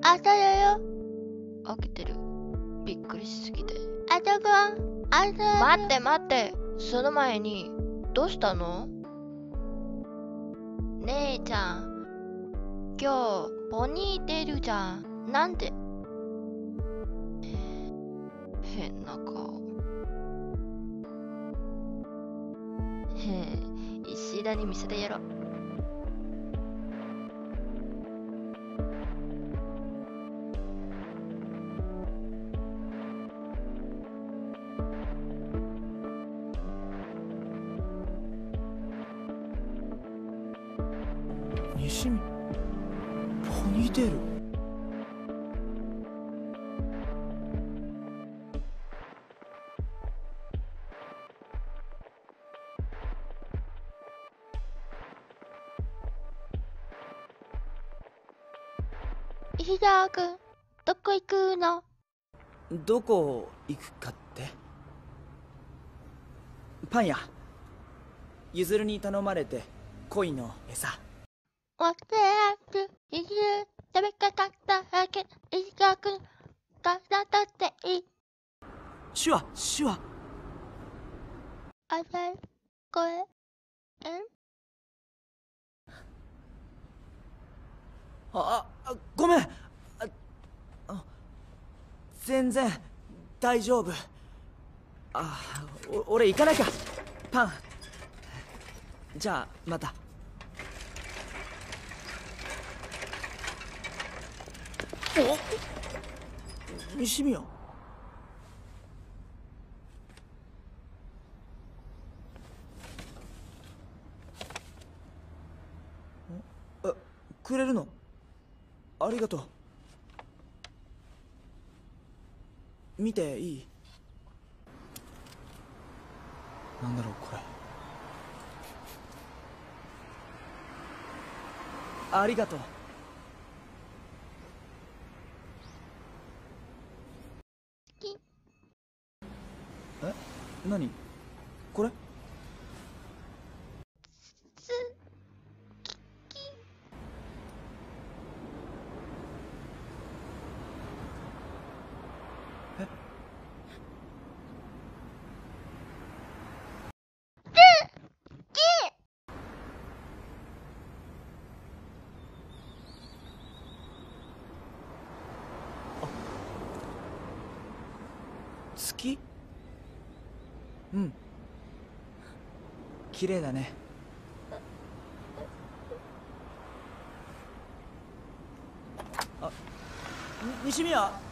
아서요. 起きてる。びっくりしすぎて。 아서가 아서. 待って待って。その前に、どうしたの？姉ちゃん、今日、ポニーテールじゃん。なんで？変な顔。へえ、石田に見せてやろう。 西見、ポニーテール。 石田くん、どこ行くの？ どこ行くかって？パン屋。ゆずるに頼まれて恋の餌。 忘れず、いず食べかかっただけ、石田くん、体だっていい。 手話。 あれ、これ、 ごめん。全然大丈夫。俺行かなきゃ。パン。じゃあまた。西宮。くれるの？ありがとう。見ていい？なんだろうこれ。ありがとう。何これ？月？うん。綺麗だね。西宮。